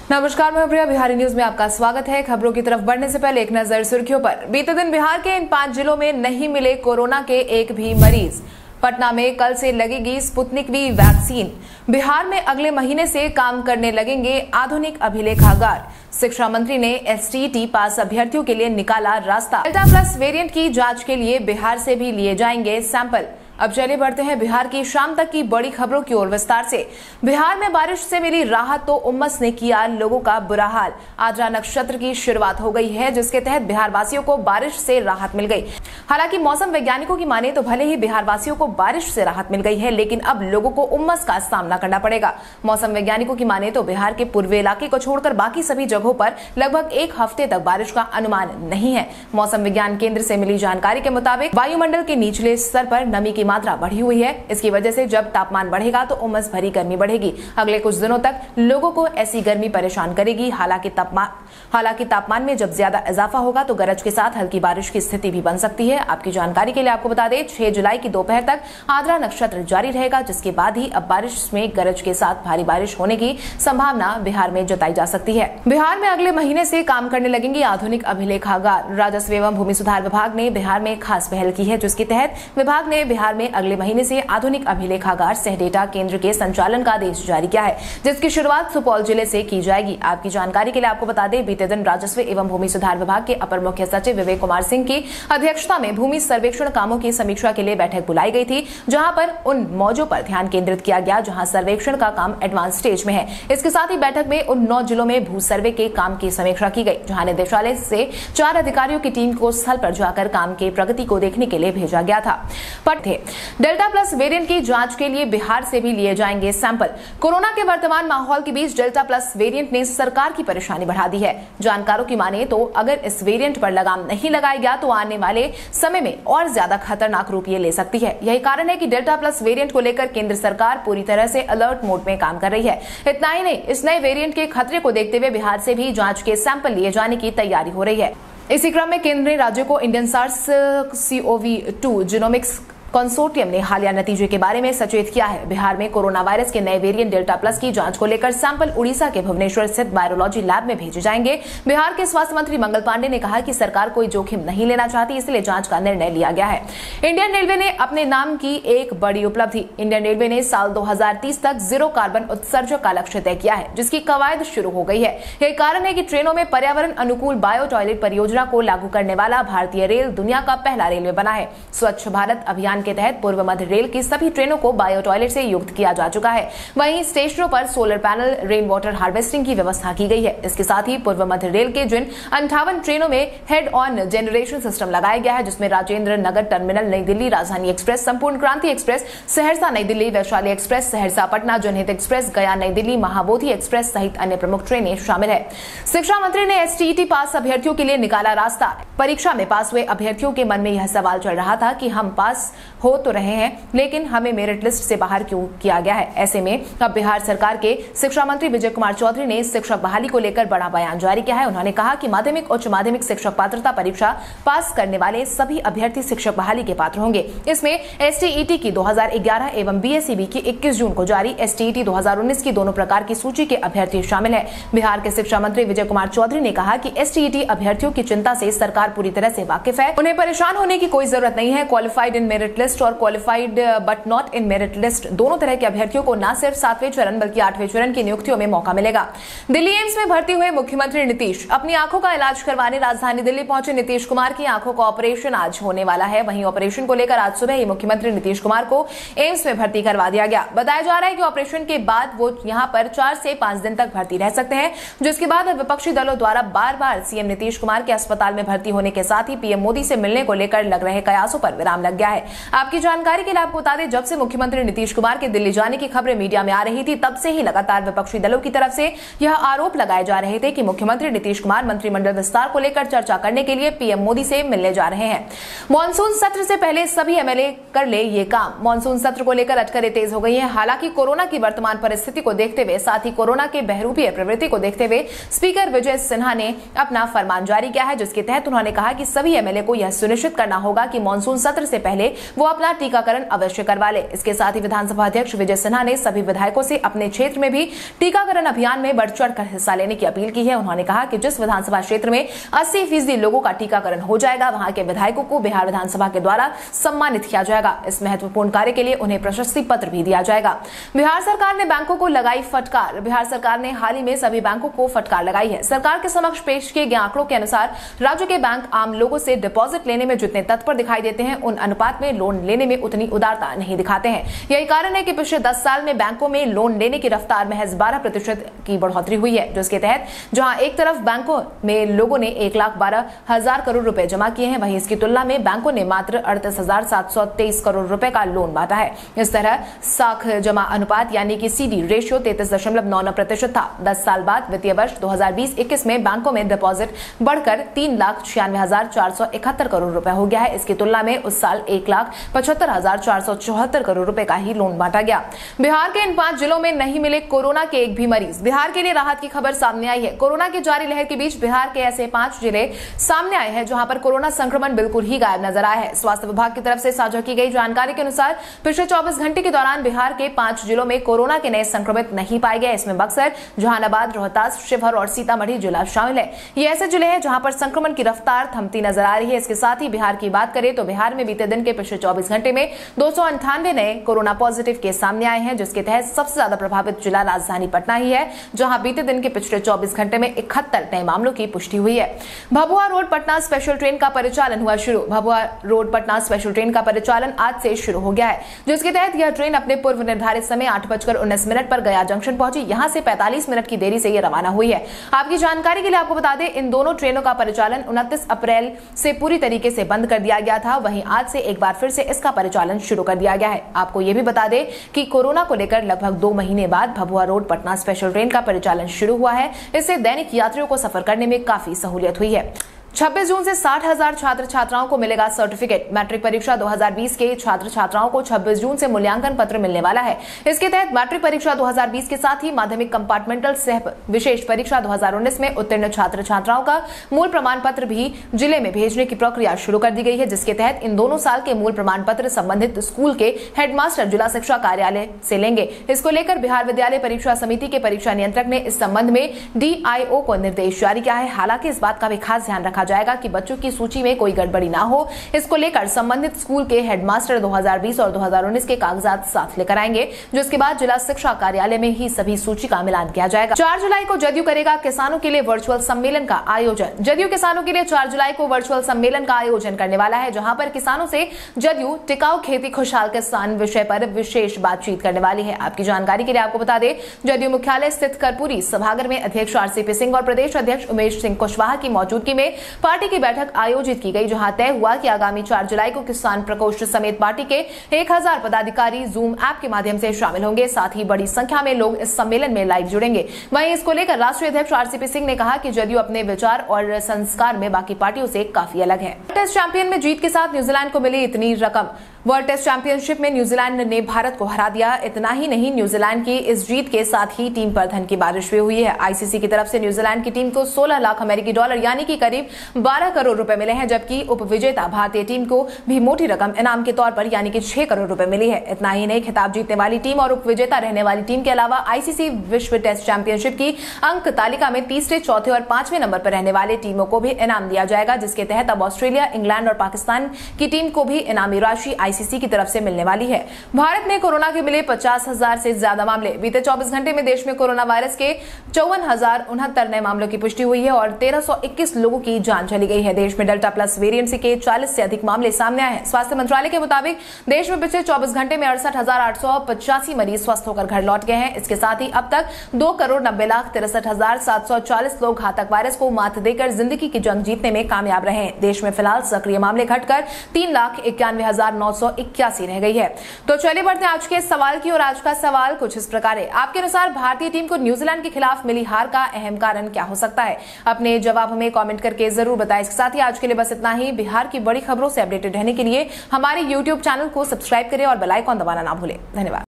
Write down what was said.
नमस्कार, मैं प्रिया। बिहारी न्यूज में आपका स्वागत है। खबरों की तरफ बढ़ने से पहले एक नजर सुर्खियों पर। बीते दिन बिहार के इन 5 जिलों में नहीं मिले कोरोना के एक भी मरीज। पटना में कल से लगेगी स्पुतनिक वी वैक्सीन। बिहार में अगले महीने से काम करने लगेंगे आधुनिक अभिलेखागार। शिक्षा मंत्री ने एसटीईटी पास अभ्यर्थियों के लिए निकाला रास्ता। डेल्टा प्लस वेरिएंट की जांच के लिए बिहार से भी लिए जाएंगे सैंपल। अब चलिए बढ़ते हैं बिहार की शाम तक की बड़ी खबरों की ओर विस्तार से। बिहार में बारिश से मिली राहत तो उमस ने किया लोगों का बुरा हाल। आद्रा नक्षत्र की शुरुआत हो गई है, जिसके तहत बिहार वासियों को बारिश से राहत मिल गई। हालांकि मौसम वैज्ञानिकों की माने तो भले ही बिहार वासियों को बारिश से राहत मिल गई है, लेकिन अब लोगों को उमस का सामना करना पड़ेगा। मौसम वैज्ञानिकों की माने तो बिहार के पूर्वी इलाके को छोड़कर बाकी सभी जगहों पर लगभग एक हफ्ते तक बारिश का अनुमान नहीं है। मौसम विज्ञान केंद्र से मिली जानकारी के मुताबिक वायुमंडल के निचले स्तर पर नमी की मात्रा बढ़ी हुई है। इसकी वजह से जब तापमान बढ़ेगा तो उमस भरी गर्मी बढ़ेगी। अगले कुछ दिनों तक लोगों को ऐसी गर्मी परेशान करेगी। हालांकि तापमान में जब ज्यादा इजाफा होगा तो गरज के साथ हल्की बारिश की स्थिति भी बन सकती है। आपकी जानकारी के लिए आपको बता दें, 6 जुलाई की दोपहर तक आद्रा नक्षत्र जारी रहेगा, जिसके बाद ही अब बारिश में गरज के साथ भारी बारिश होने की संभावना बिहार में जताई जा सकती है। बिहार में अगले महीने से काम करने लगेंगे आधुनिक अभिलेखागार। राजस्व एवं भूमि सुधार विभाग ने बिहार में खास पहल की है, जिसके तहत विभाग ने बिहार में अगले महीने से आधुनिक अभिलेखागार सह डेटा केंद्र के संचालन का आदेश जारी किया है, जिसकी शुरुआत सुपौल जिले से की जाएगी। आपकी जानकारी के लिए आपको बता दें, बीते दिन राजस्व एवं भूमि सुधार विभाग के अपर मुख्य सचिव विवेक कुमार सिंह की अध्यक्षता में भूमि सर्वेक्षण कामों की समीक्षा के लिए बैठक बुलाई गई थी, जहां पर उन मौजों पर ध्यान केंद्रित किया गया जहां सर्वेक्षण का काम एडवांस स्टेज में है। इसके साथ ही बैठक में उन 9 जिलों में भू सर्वे के काम की समीक्षा की गई, जहां निदेशालय से 4 अधिकारियों की टीम को स्थल पर जाकर काम के प्रगति को देखने के लिए भेजा गया था। डेल्टा प्लस वेरिएंट की जांच के लिए बिहार से भी लिए जाएंगे सैंपल। कोरोना के वर्तमान माहौल के बीच डेल्टा प्लस वेरिएंट ने सरकार की परेशानी बढ़ा दी है। जानकारों की माने तो अगर इस वेरिएंट पर लगाम नहीं लगाया गया तो आने वाले समय में और ज्यादा खतरनाक रूप ये ले सकती है। यही कारण है कि डेल्टा प्लस वेरिएंट को लेकर केंद्र सरकार पूरी तरह से अलर्ट मोड में काम कर रही है। इतना ही नहीं, इस नए वेरिएंट के खतरे को देखते हुए बिहार से भी जांच के सैंपल लिए जाने की तैयारी हो रही है। इसी क्रम में केंद्र ने राज्यों को Indian SARS CoV-2 genomics consortium ने हालिया नतीजे के बारे में सचेत किया है। बिहार में कोरोना वायरस के नए वेरिएंट डेल्टा प्लस की जांच को लेकर सैंपल उड़ीसा के भुवनेश्वर स्थित वायरोलॉजी लैब में भेजे जाएंगे। बिहार के स्वास्थ्य मंत्री मंगल पांडे ने कहा कि सरकार कोई जोखिम नहीं लेना चाहती, इसलिए जांच का निर्णय लिया गया है। इंडियन रेलवे ने अपने नाम की एक बड़ी उपलब्धि। इंडियन रेलवे ने साल 2030 तक 0 कार्बन उत्सर्जक का लक्ष्य तय किया है, जिसकी कवायद शुरू हो गई है। यही कारण है कि ट्रेनों में पर्यावरण अनुकूल बायो टॉयलेट परियोजना को लागू करने वाला भारतीय रेल दुनिया का पहला रेलवे बना है। स्वच्छ भारत अभियान के तहत पूर्व मध्य रेल की सभी ट्रेनों को बायो टॉयलेट से युक्त किया जा चुका है। वहीं स्टेशनों पर solar panel, rain water harvesting की व्यवस्था की गई है। इसके साथ ही पूर्व मध्य रेल के जिन 58 ट्रेनों में हेड ऑन जनरेशन सिस्टम लगाया गया है, जिसमें राजेंद्र नगर टर्मिनल नई दिल्ली, राजधानी एक्सप्रेस, संपूर्ण क्रांति Express, Saharsa New Delhi, Vaishali Express, Saharsa Patna, Janhit Express, गया नई दिल्ली, महाबोधि एक्सप्रेस सहित अन्य प्रमुख ट्रेनें शामिल है। शिक्षा मंत्री ने एसटीईटी पास अभ्यर्थियों के लिए निकाला रास्ता। परीक्षा में पास हुए अभ्यर्थियों के मन में यह सवाल चल रहा था कि हम पास हो तो रहे हैं, लेकिन हमें मेरिट लिस्ट से बाहर क्यों किया गया है। ऐसे में अब बिहार सरकार के शिक्षा मंत्री विजय कुमार चौधरी ने शिक्षक बहाली को लेकर बड़ा बयान जारी किया है। उन्होंने कहा कि माध्यमिक, उच्च माध्यमिक शिक्षक पात्रता परीक्षा पास करने वाले सभी अभ्यर्थी शिक्षक बहाली के पात्र होंगे। इसमें एसटीईटी की 2011 एवं बीएसईबी की 21 जून को जारी एसटीईटी 2019 की दोनों प्रकार की सूची के अभ्यर्थी शामिल है। बिहार के शिक्षा मंत्री विजय कुमार चौधरी ने कहा कि एसटीईटी अभ्यर्थियों की चिंता से सरकार पूरी तरह से वाकिफ है। उन्हें परेशान होने की कोई जरूरत नहीं है। क्वालिफाइड इन मेरिट लिस्ट और qualified but not in merit list दोनों तरह के अभ्यर्थियों को न सिर्फ 7वें चरण बल्कि 8वें चरण की नियुक्तियों में मौका मिलेगा। दिल्ली एम्स में भर्ती हुए मुख्यमंत्री नीतीश अपनी आंखों का इलाज करवाने राजधानी दिल्ली पहुंचे। नीतीश कुमार की आंखों का ऑपरेशन आज होने वाला है। वहीं ऑपरेशन को लेकर आज सुबह ही मुख्यमंत्री नीतीश कुमार को एम्स में भर्ती करवा दिया गया। बताया जा रहा है कि ऑपरेशन के बाद वो यहां पर 4 से 5 दिन तक भर्ती रह सकते हैं, जिसके बाद विपक्षी दलों द्वारा बार-बार सीएम नीतीश कुमार के अस्पताल में भर्ती होने के साथ ही पीएम मोदी से मिलने को लेकर लग रहे कयासों पर विराम लग गया है। आपकी जानकारी के लिए आपको बता दें, जब से मुख्यमंत्री नीतीश कुमार के दिल्ली जाने की खबरें मीडिया में आ रही थी, तब से ही लगातार विपक्षी दलों की तरफ से यह आरोप लगाए जा रहे थे कि मुख्यमंत्री नीतीश कुमार मंत्रिमंडल विस्तार को लेकर चर्चा करने के लिए पीएम मोदी से मिलने जा रहे हैं। मॉनसून सत्र से पहले सभी एमएलए कर ले ये काम। मॉनसून सत्र को लेकर अटकलें तेज हो गई हैं। हालांकि कोरोना की वर्तमान परिस्थिति को देखते हुए, साथ ही कोरोना के बहरूपीय प्रवृत्ति को देखते हुए स्पीकर विजय सिन्हा ने अपना फरमान जारी किया है, जिसके तहत उन्होंने कहा कि सभी एमएलए को यह सुनिश्चित करना होगा कि मॉनसून सत्र से पहले वो वो अपना टीकाकरण अवश्य करवा ले। इसके साथ ही विधानसभा अध्यक्ष विजय सिन्हा ने सभी विधायकों से अपने क्षेत्र में भी टीकाकरण अभियान में बढ़ चढ़कर हिस्सा लेने की अपील की है। उन्होंने कहा कि जिस विधानसभा क्षेत्र में 80% लोगों का टीकाकरण हो जाएगा, वहां के विधायकों को बिहार विधानसभा के द्वारा सम्मानित किया जाएगा। इस महत्वपूर्ण कार्य के लिए उन्हें प्रशस्ति पत्र भी दिया जाएगा। बिहार सरकार ने बैंकों को लगाई फटकार। बिहार सरकार ने हाल ही में सभी बैंकों को फटकार लगाई है। सरकार के समक्ष पेश किए गए आंकड़ों के अनुसार राज्य के बैंक आम लोगों से डिपॉजिट लेने में जितने तत्पर दिखाई देते हैं, उन अनुपात में लोन लेने में उतनी उदारता नहीं दिखाते हैं। यही कारण है कि पिछले 10 साल में बैंकों में लोन लेने की रफ्तार महज 12% की बढ़ोतरी हुई है, जिसके तहत जहां एक तरफ बैंकों में लोगों ने 1,12,000 करोड़ रुपए जमा किए हैं, वहीं इसकी तुलना में बैंकों ने मात्र 38,723 करोड़ रुपए का लोन बांटा है। इस तरह साख जमा अनुपात यानी कि CD रेशियो 33.99% था। 10 साल बाद वित्तीय वर्ष 2020-21 में बैंकों में डिपॉजिट बढ़कर 3,96,471 करोड़ रुपए हो गया है। इसकी तुलना में उस साल 1,75,474 करोड़ रुपए का ही लोन बांटा गया। बिहार के इन 5 जिलों में नहीं मिले कोरोना के एक भी मरीज। बिहार के लिए राहत की खबर सामने आई है। कोरोना की जारी लहर के बीच बिहार के ऐसे 5 जिले सामने आए हैं जहां पर कोरोना संक्रमण बिल्कुल ही गायब नजर आया है। स्वास्थ्य विभाग की तरफ से साझा की गई जानकारी के अनुसार पिछले 24 घंटे के दौरान बिहार के 5 जिलों में कोरोना के नए संक्रमित नहीं पाए गए। इसमें बक्सर, जहानाबाद, रोहतास, शिवहर और सीतामढ़ी जिला शामिल है। ये ऐसे जिले हैं जहां पर संक्रमण की रफ्तार थमती नजर आ रही है। इसके साथ ही बिहार की बात करें तो बिहार में बीते दिन के पिछले 24 घंटे में 298 नए कोरोना पॉजिटिव केस सामने आए हैं, जिसके तहत सबसे ज्यादा प्रभावित जिला राजधानी पटना ही है, जहां बीते दिन के पिछले 24 घंटे में 71 नए मामलों की पुष्टि हुई है। Bhabhua Road Patna special train का परिचालन हुआ शुरू। Bhabhua Road Patna special train का परिचालन आज से शुरू हो गया है, जिसके तहत यह ट्रेन अपने पूर्व निर्धारित समय 8:19 पर गया जंक्शन पहुंची। यहां से 45 मिनट की देरी से यह रवाना हुई है। आपकी जानकारी के लिए आपको बता दें, इन दोनों ट्रेनों का परिचालन 29 अप्रैल से पूरी तरीके से बंद कर दिया गया था। वहीं आज से एक बार फिर से इसका परिचालन शुरू कर दिया गया है। आपको यह भी बता दें कि कोरोना को लेकर लगभग 2 महीने बाद Bhabhua Road Patna special train का परिचालन शुरू हुआ है। इससे दैनिक यात्रियों को सफर करने में काफी सहूलियत हुई है। 26 जून से 60,000 छात्र छात्राओं को मिलेगा सर्टिफिकेट। मैट्रिक परीक्षा 2020 के छात्र छात्राओं को 26 जून से मूल्यांकन पत्र मिलने वाला है। इसके तहत मैट्रिक परीक्षा 2020 के साथ ही माध्यमिक कंपार्टमेंटल सह विशेष परीक्षा 2019 में उत्तीर्ण छात्र छात्राओं का मूल प्रमाण पत्र भी जिले में भेजने की प्रक्रिया शुरू कर दी गई है, जिसके तहत इन दोनों साल के मूल प्रमाण पत्र संबंधित स्कूल के हेडमास्टर जिला शिक्षा कार्यालय से लेंगे। इसको लेकर बिहार विद्यालय परीक्षा समिति के परीक्षा नियंत्रक ने इस संबंध में DIO को निर्देश जारी किया है। हालांकि इस बात का भी खास ध्यान रखा जाएगा कि बच्चों की सूची में कोई गड़बड़ी ना हो। इसको लेकर संबंधित स्कूल के हेडमास्टर 2020 और 2019 के कागजात साथ लेकर आएंगे, जिसके बाद जिला शिक्षा कार्यालय में ही सभी सूची का मिलान किया जाएगा। 4 जुलाई को जदयू करेगा किसानों के लिए वर्चुअल सम्मेलन का आयोजन। जदयू किसानों के लिए 4 जुलाई को वर्चुअल सम्मेलन का आयोजन करने वाला है, जहां पर किसानों से जदयू टिकाऊ खेती खुशहाल किसान विषय पर विशेष बातचीत करने वाली है। आपकी जानकारी के लिए आपको बता दें, जदयू मुख्यालय स्थित कर्पूरी सभागार में अध्यक्ष RCP सिंह और प्रदेश अध्यक्ष उमेश सिंह कुशवाहा की मौजूदगी में पार्टी की बैठक आयोजित की गई, जहां तय हुआ कि आगामी 4 जुलाई को किसान प्रकोष्ठ समेत पार्टी के 1000 पदाधिकारी जूम ऐप के माध्यम से शामिल होंगे। साथ ही बड़ी संख्या में लोग इस सम्मेलन में लाइव जुड़ेंगे। वहीं इसको लेकर राष्ट्रीय अध्यक्ष RCP सिंह ने कहा कि जदयू अपने विचार और संस्कार में बाकी पार्टियों से काफी अलग है। टेस्ट चैंपियन में जीत के साथ न्यूजीलैंड को मिली इतनी रकम। वर्ल्ड टेस्ट चैंपियनशिप में न्यूजीलैंड ने भारत को हरा दिया। इतना ही नहीं, न्यूजीलैंड की इस जीत के साथ ही टीम पर धन की बारिश भी हुई है। ICC की तरफ से न्यूजीलैंड की टीम को 16 लाख अमेरिकी डॉलर यानी कि करीब 12 करोड़ रुपए मिले हैं, जबकि उपविजेता भारतीय टीम को भी मोटी रकम इनाम के तौर पर यानी कि 6 करोड़ रुपए मिली है। इतना ही नहीं, खिताब जीतने वाली टीम और उपविजेता रहने वाली टीम के अलावा ICC विश्व टेस्ट चैंपियनशिप की अंक तालिका में तीसरे, चौथे और 5वें नंबर पर रहने वाली टीमों को भी इनाम दिया जाएगा, जिसके तहत अब ऑस्ट्रेलिया, इंग्लैंड और पाकिस्तान की टीम को भी इनामी राशि ICC की तरफ से मिलने वाली है। भारत में कोरोना के मिले 50,000 से ज्यादा मामले। बीते 24 घंटे में देश में कोरोना वायरस के 54,069 नए मामलों की पुष्टि हुई है और 1321 लोगों की जान चली गई है। देश में डेल्टा प्लस वेरिएंट के 40 से अधिक मामले सामने आए हैं। स्वास्थ्य मंत्रालय के मुताबिक देश में पिछले 24 घंटे में 68,885 मरीज स्वस्थ होकर घर लौट गए हैं। इसके साथ ही अब तक 2,90,63,740 लोग घातक वायरस को मात देकर जिंदगी की जंग जीतने में कामयाब रहे हैं। देश में फिलहाल सक्रिय मामले घटकर 3,91,981 रह गई है। तो चलिए बढ़ते हैं आज के सवाल की, और आज का सवाल कुछ इस प्रकार है। आपके अनुसार भारतीय टीम को न्यूजीलैंड के खिलाफ मिली हार का अहम कारण क्या हो सकता है? अपने जवाब हमें कमेंट करके जरूर बताएं। इसके साथ ही आज के लिए बस इतना ही। बिहार की बड़ी खबरों से अपडेटेड रहने के लिए हमारे YouTube चैनल को सब्सक्राइब करें और बेल आइकन दबाना ना भूलें। धन्यवाद।